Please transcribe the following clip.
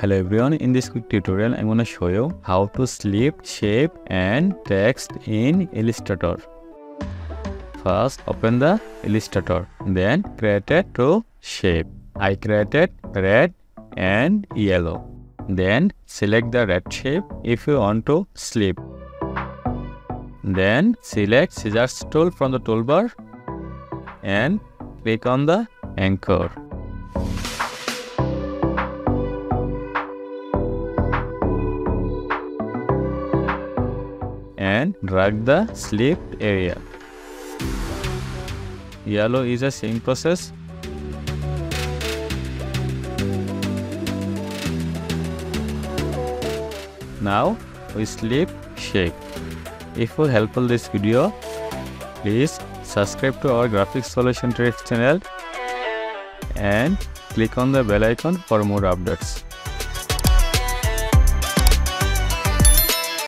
Hello everyone, in this quick tutorial I'm going to show you how to slip, shape and text in Illustrator. First open the Illustrator, then create a two shape. I created red and yellow. Then select the red shape if you want to slip. Then select scissors tool from the toolbar and click on the anchor. And drag the slipped area. Yellow is the same process. Now we slip shape. If you helpful this video, please subscribe to our graphics solution tricks channel and click on the bell icon for more updates.